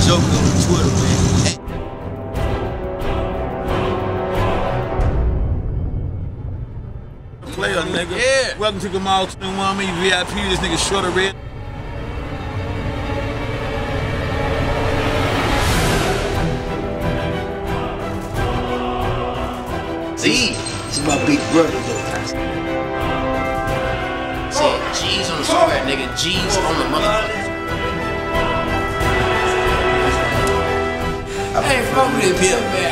joking on Twitter, man. Player, nigga. Yeah. Welcome to Kamal 21. Me VIP. This nigga Shawty Reddy. Z. This is my big brother, though. See, G's on the square, nigga. G's on the motherfucker. I ain't fuck with it, Pimp'N.